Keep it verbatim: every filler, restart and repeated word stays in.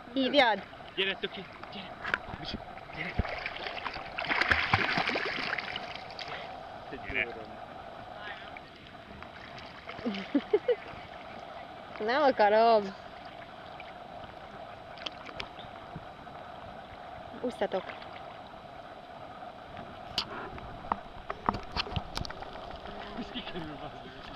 Hívjad? Gyere, Töki! Gyere! Gyere! Gyere! Nem akarom. Ússzatok. Ez kikerül, bazd.